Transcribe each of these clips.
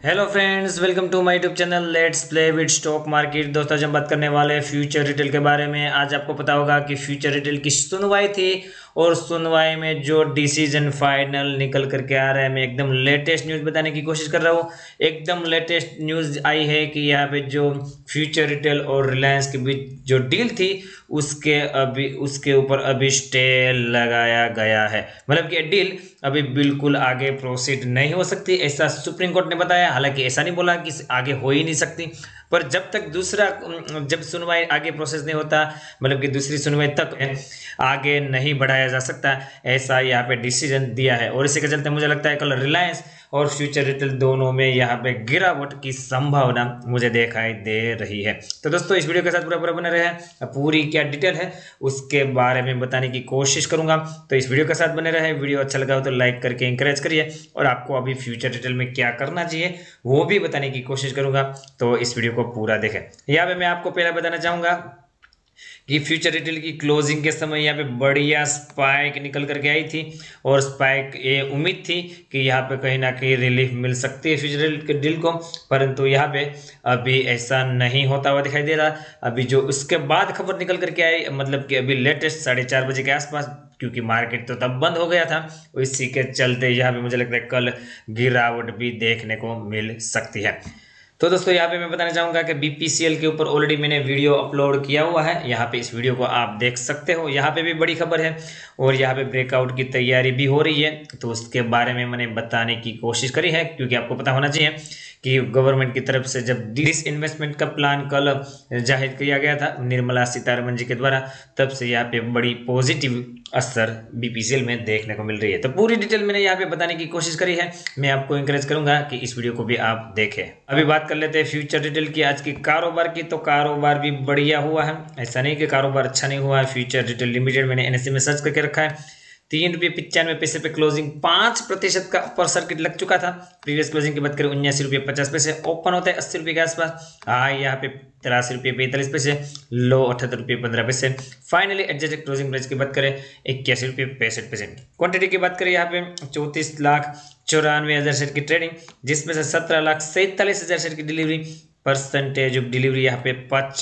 Hello friends, welcome to my YouTube channel let's play with stock market. दोस्तों, आज हम बात करने वाले हैं फ्यूचर रिटेल के बारे में। आज आपको पता होगा कि फ्यूचर रिटेल की सुनवाई थी और सुनवाई में जो डिसीजन फाइनल निकल करके आ रहा है, मैं एकदम लेटेस्ट न्यूज़ बताने की कोशिश कर रहा हूँ। एकदम लेटेस्ट न्यूज़ आई है कि यहाँ पे जो फ्यूचर रिटेल और रिलायंस के बीच जो डील थी उसके ऊपर अभी स्टे लगाया गया है। मतलब कि डील अभी बिल्कुल आगे प्रोसीड नहीं हो सकती, ऐसा सुप्रीम कोर्ट ने बताया। हालांकि ऐसा नहीं बोला कि आगे हो ही नहीं सकती, पर जब सुनवाई आगे प्रोसेस नहीं होता, मतलब कि दूसरी सुनवाई तक आगे नहीं बढ़ाया जा सकता, ऐसा यहाँ पे डिसीजन दिया है। और इसी के चलते मुझे लगता है कल रिलायंस और फ्यूचर रिटेल दोनों में यहाँ पे गिरावट की संभावना मुझे दिखाई दे रही है। तो दोस्तों, इस वीडियो के साथ पूरा बने रहे। पूरी क्या डिटेल है उसके बारे में बताने की कोशिश करूंगा, तो इस वीडियो के साथ बने रहे। वीडियो अच्छा लगा हो तो लाइक करके इंकरेज करिए, और आपको अभी फ्यूचर रिटेल में क्या करना चाहिए वो भी बताने की कोशिश करूंगा, तो इस वीडियो को पूरा देखें। यहाँ पे मैं आपको पहले बताना चाहूंगा कि फ्यूचर रिटेल की क्लोजिंग के समय यहाँ पे बढ़िया स्पाइक निकल करके आई थी, और स्पाइक ये उम्मीद थी कि यहाँ पे कहीं ना कहीं रिलीफ मिल सकती है फ्यूचर रिटेल को, परंतु यहाँ पे अभी ऐसा नहीं होता हुआ दिखाई दे रहा। अभी जो उसके बाद खबर निकल करके आई, मतलब कि अभी लेटेस्ट 4:30 बजे के आसपास, क्योंकि मार्केट तो तब बंद हो गया था, इसी के चलते यहाँ पे मुझे लगता है कल गिरावट भी देखने को मिल सकती है। तो दोस्तों, यहाँ पे मैं बताना चाहूँगा कि बीपीसीएल के ऊपर ऑलरेडी मैंने वीडियो अपलोड किया हुआ है। यहाँ पे इस वीडियो को आप देख सकते हो। यहाँ पे भी बड़ी खबर है और यहाँ पे ब्रेकआउट की तैयारी भी हो रही है, तो उसके बारे में मैंने बताने की कोशिश करी है, क्योंकि आपको पता होना चाहिए कि गवर्नमेंट की तरफ से जब डिस इन्वेस्टमेंट का प्लान कल जाहिर किया गया था निर्मला सीतारमण जी के द्वारा, तब से यहाँ पे बड़ी पॉजिटिव असर बीपीसीएल में देखने को मिल रही है। तो पूरी डिटेल मैंने यहाँ पे बताने की कोशिश करी है। मैं आपको इंकरेज करूंगा कि इस वीडियो को भी आप देखें। अभी बात कर लेते हैं फ्यूचर रिटेल की आज की कारोबार की। तो कारोबार भी बढ़िया हुआ है, ऐसा नहीं कि कारोबार अच्छा नहीं हुआ है। फ्यूचर रिटेल लिमिटेड मैंने एनएससी में सर्च करके रखा है, ₹3.95 पे क्लोजिंग 5% का अपर सर्किट लग चुका था। प्रीवियस क्लोजिंग की बात करें ₹79.50, ओपन होता है ₹80 के आसपास। हाई यहाँ पे ₹83.45, low ₹78.15। Finally adjusted closing price की बात करें ₹81.65। क्वांटिटी की बात करें यहाँ पे 34,94,000 शेयर की ट्रेडिंग, जिसमें से 17,47,000 शेयर की डिलीवरी। परसेंटेज ऑफ डिलीवरी यहाँ पे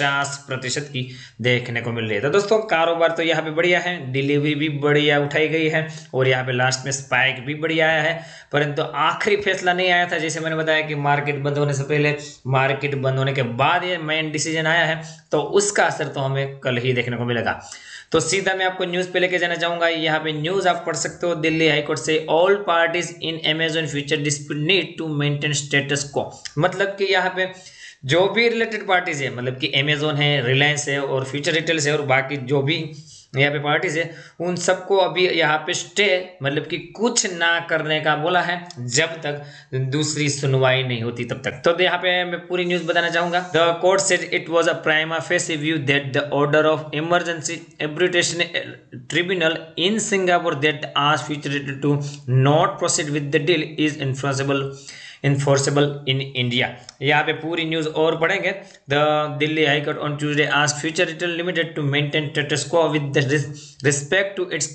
50% की देखने को मिल रही है। तो दोस्तों, कारोबार तो यहाँ पे बढ़िया है, डिलीवरी भी बढ़िया उठाई गई है, और यहाँ पे लास्ट में स्पाइक भी बढ़िया आया है। परंतु आखिरी फैसला नहीं आया था, जैसे मैंने बताया कि मार्केट बंद होने से पहले, मार्केट बंद होने के बाद ये मेन डिसीजन आया है, तो उसका असर तो हमें कल ही देखने को मिलेगा। तो सीधा मैं आपको न्यूज़ पे लेके जाना चाहूंगा। यहाँ पे न्यूज़ आप पढ़ सकते हो। दिल्ली हाईकोर्ट से all parties in Amazon Future dispute need to maintain status quo. मतलब कि यहाँ पे जो भी रिलेटेड पार्टीज है, मतलब कि अमेजोन है, रिलायंस है और फ्यूचर रिटेल है, और बाकी जो भी यहाँ पे पार्टीज है, उन सबको अभी यहाँ पे स्टे, मतलब कि कुछ ना करने का बोला है जब तक दूसरी सुनवाई नहीं होती तब तक। तो यहाँ पे मैं पूरी न्यूज बताना चाहूंगा। The court said it was a prima facie view that the order of emergency arbitration tribunal in Singapore that asked Future Retail to not proceed with the deal is enforceable in India. यहाँ पे पूरी news और पढ़ेंगे। The Delhi high court on Tuesday asked Future Retail Limited to maintain status quo with respect to its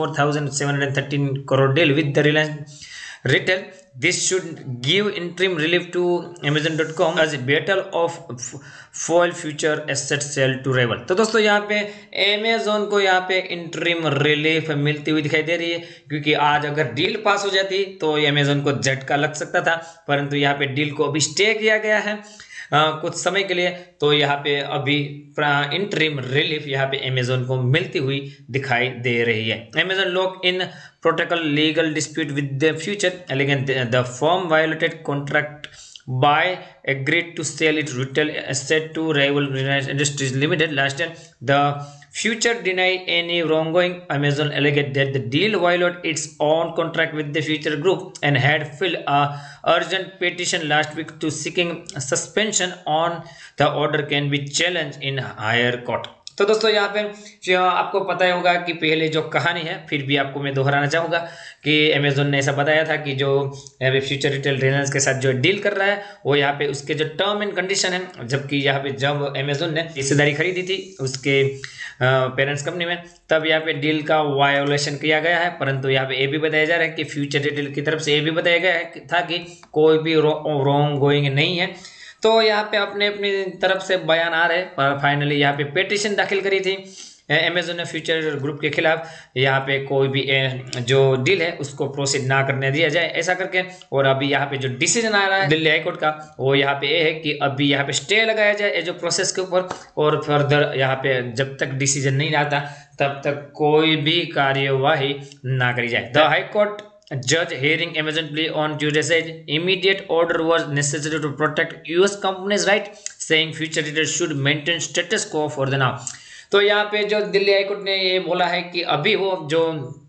24,713 crore deal with the Reliance Retail. This should give interim relief to Amazon.com as a battle of foil future asset sale to rival। तो दोस्तों, यहाँ पे Amazon को यहाँ पे interim relief मिलती हुई दिखाई दे रही है, क्योंकि आज अगर डील पास हो जाती तो Amazon को झटका लग सकता था, परंतु यहाँ पे डील को अभी स्टे किया गया है कुछ समय के लिए। तो यहाँ पे अभी इंटरिम रिलीफ यहाँ पे अमेजोन को मिलती हुई दिखाई दे रही है। Amazon lock in protocol legal dispute with the Future alleging the firm violated contract by agreed to sell its retail asset to rival Reliance Industries Limited last year. The future denied any wrongdoing. Amazon alleged that the deal violated its own contract with the Future Group and had filed a urgent petition last week to seeking suspension on the order can be challenged in higher court. तो दोस्तों यहाँ पे जो आपको पता ही होगा कि पहले जो कहानी है, फिर भी आपको मैं दोहराना चाहूँगा कि अमेजोन ने ऐसा बताया था कि जो यहाँ पे फ्यूचर रिटेल रिलायंस के साथ जो डील कर रहा है वो यहाँ पे उसके जो टर्म एंड कंडीशन है, जबकि यहाँ पे जब अमेजोन ने हिस्सेदारी खरीदी थी उसके पेरेंट्स कंपनी में, तब यहाँ पे डील का वायोलेशन किया गया है। परंतु यहाँ पे ये भी बताया जा रहा है कि फ्यूचर रिटेल की तरफ से ये भी बताया गया था कि कोई भी रॉन्ग गोइंग नहीं है। तो यहाँ पे अपने अपनी तरफ से बयान आ रहे, पर फाइनली यहाँ पे पिटीशन दाखिल करी थी अमेजोन ने फ्यूचर ग्रुप के खिलाफ, यहाँ पे कोई भी जो डील है उसको प्रोसीड ना करने दिया जाए ऐसा करके। और अभी यहाँ पे जो डिसीजन आ रहा है दिल्ली हाईकोर्ट का, वो यहाँ पे ये है कि अभी यहाँ पे स्टे लगाया जाए ये जो प्रोसेस के ऊपर, और फर्दर यहाँ पे जब तक डिसीजन नहीं आता तब तक कोई भी कार्यवाही ना करी जाए। The high court judge hearing Amazon plea on Tuesday said immediate order was necessary to protect US companies' right, saying future leaders should maintain status quo for the now। तो यहाँ पे जो दिल्ली हाईकोर्ट ने ये बोला है कि अभी वो जो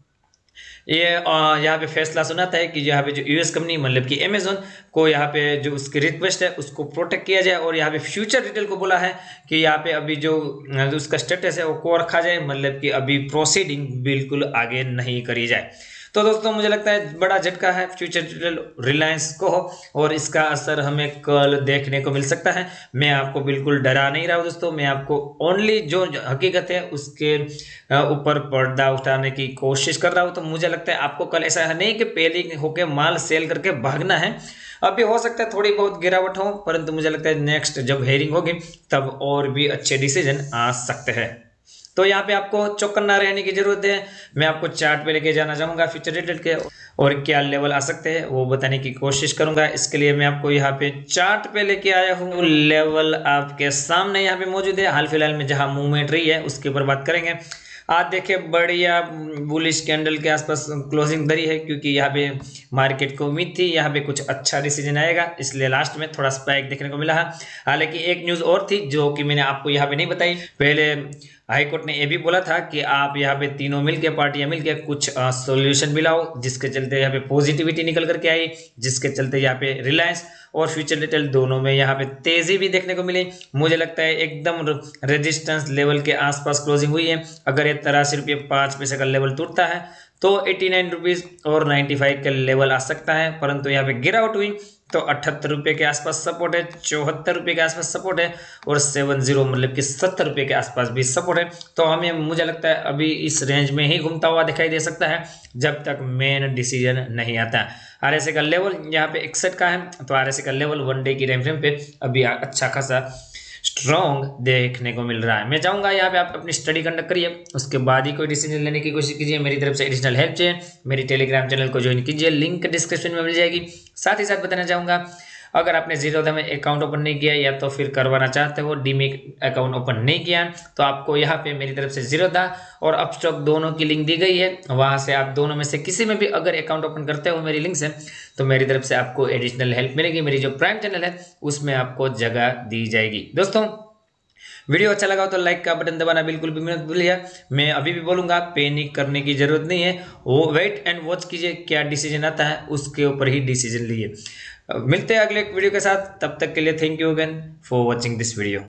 ये यहाँ पे फैसला सुनाता है कि यहाँ पे जो यूएस कंपनी मतलब कि अमेजोन को यहाँ पे जो उसकी रिक्वेस्ट है उसको प्रोटेक्ट किया जाए, और यहाँ पे फ्यूचर रिटेल को बोला है कि यहाँ पे अभी जो उसका स्टेटस है वो को रखा जाए, मतलब कि अभी प्रोसीडिंग बिल्कुल आगे नहीं करी जाए। तो दोस्तों मुझे लगता है बड़ा झटका है फ्यूचर रिटेल रिलायंस को, और इसका असर हमें कल देखने को मिल सकता है। मैं आपको बिल्कुल डरा नहीं रहा हूँ दोस्तों, मैं आपको ओनली जो हकीकत है उसके ऊपर पर्दा उठाने की कोशिश कर रहा हूँ। तो मुझे लगता है आपको कल ऐसा नहीं कि पहले होके माल सेल करके भागना है। अभी हो सकता है थोड़ी बहुत गिरावट हो, परंतु मुझे लगता है नेक्स्ट जब हेयरिंग होगी तब और भी अच्छे डिसीजन आ सकते हैं। तो यहाँ पे आपको चौकन्ना रहने की जरूरत है। मैं आपको चार्ट पे लेके जाना चाहूंगा फ्यूचर रिटेल के, और क्या लेवल आ सकते हैं वो बताने की कोशिश करूंगा। इसके लिए मैं आपको यहाँ पे चार्ट पे लेके आया हूँ, लेवल आपके सामने यहाँ पे मौजूद है। हाल फिलहाल में जहाँ मूवमेंट रही है उसके ऊपर बात करेंगे। आज देखिए बढ़िया बुलिश कैंडल के आसपास क्लोजिंग धरी है, क्योंकि यहाँ पे मार्केट को उम्मीद थी यहाँ पे कुछ अच्छा डिसीजन आएगा, इसलिए लास्ट में थोड़ा स्पाइक देखने को मिला है। हालांकि एक न्यूज़ और थी जो कि मैंने आपको यहाँ पे नहीं बताई। पहले हाईकोर्ट ने यह भी बोला था कि आप यहाँ पे तीनों मिलके पार्टियां मिलके कुछ सॉल्यूशन मिलाओ, जिसके चलते यहाँ पे पॉजिटिविटी निकल करके आई, जिसके चलते यहाँ पे रिलायंस और फ्यूचर रिटेल दोनों में यहाँ पे तेजी भी देखने को मिली। मुझे लगता है एकदम रेजिस्टेंस लेवल के आसपास क्लोजिंग हुई है। अगर ये 83 रुपये 5 पैसे का लेवल टूटता है तो 89 रुपीज़ और 95 का लेवल आ सकता है, परंतु यहाँ पे गिरावट हुई तो 78 रुपये के आसपास सपोर्ट है, 74 रुपये के आसपास सपोर्ट है, और 70 मतलब कि 70 रुपये के आसपास भी सपोर्ट है। तो हमें मुझे लगता है अभी इस रेंज में ही घूमता हुआ दिखाई दे सकता है जब तक मेन डिसीजन नहीं आता। आरएसआई का लेवल यहाँ पे 61 का है, तो आरएसआई का लेवल 1 डे की टाइम फ्रेम पे अभी अच्छा खासा स्ट्रॉन्ग देखने को मिल रहा है। मैं चाहूंगा यहाँ पे आप अपनी स्टडी कंडक्ट करिए, उसके बाद ही कोई डिसीजन लेने की कोशिश कीजिए। मेरी तरफ से एडिशनल हेल्प चाहिए, मेरी टेलीग्राम चैनल को ज्वाइन कीजिए, लिंक डिस्क्रिप्शन में मिल जाएगी। साथ ही साथ बताना चाहूँगा अगर आपने जीरोधा में अकाउंट ओपन नहीं किया या तो फिर करवाना चाहते हो डीमेट अकाउंट ओपन नहीं किया, तो आपको यहाँ पे मेरी तरफ से जीरोधा और अपस्टॉक दोनों की लिंक दी गई है। वहाँ से आप दोनों में से किसी में भी अगर अकाउंट ओपन करते हो मेरी लिंक से, तो मेरी तरफ से आपको एडिशनल हेल्प मिलेगी। मेरी जो प्राइम चैनल है उसमें आपको जगह दी जाएगी। दोस्तों वीडियो अच्छा लगा तो लाइक का बटन दबाना बिल्कुल भी मत भूलिए। मैं अभी भी बोलूँगा पैनिक करने की जरूरत नहीं है, वो वेट एंड वॉच कीजिए, क्या डिसीजन आता है उसके ऊपर ही डिसीजन लीजिए। मिलते हैं अगले वीडियो के साथ, तब तक के लिए thank you again for watching this video.